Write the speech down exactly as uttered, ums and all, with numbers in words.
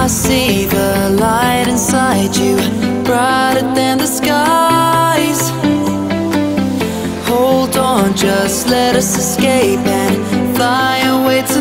see the light inside you, brighter than the skies. Hold on, just let us escape and fly away to